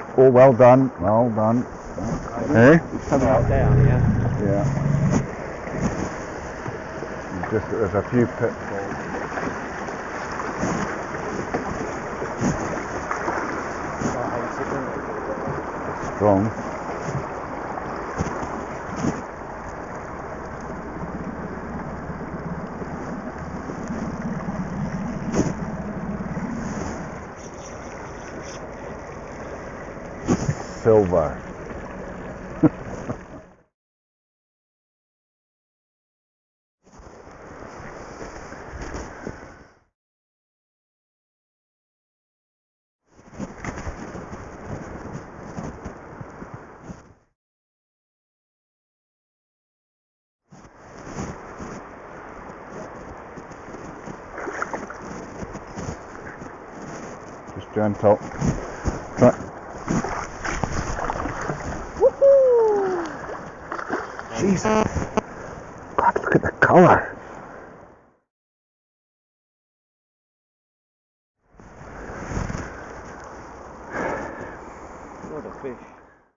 Oh, well done, well done. Hey? He's coming out down, yeah? Yeah. There's a few pitfalls. Strong. Silver. Just gentle. Try. Woohoo! Jesus! God, look at the colour.